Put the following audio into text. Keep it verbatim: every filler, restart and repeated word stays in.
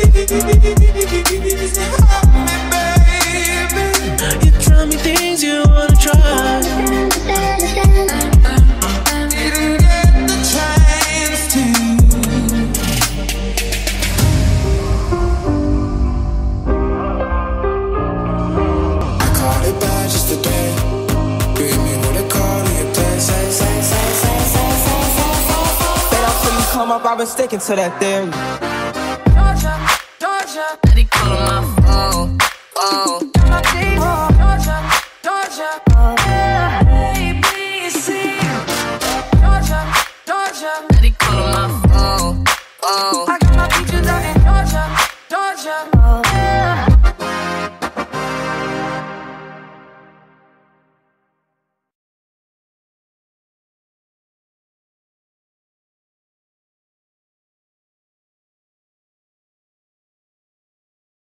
You tell me things you wanna try. Didn't get the chance to. I caught it bad just today. Beat me with a call to your place. Say, say, say, say, say, say, say, say. Said until you come up, I've been sticking to that theory. Georgia, Georgia, let it call on my phone, phone.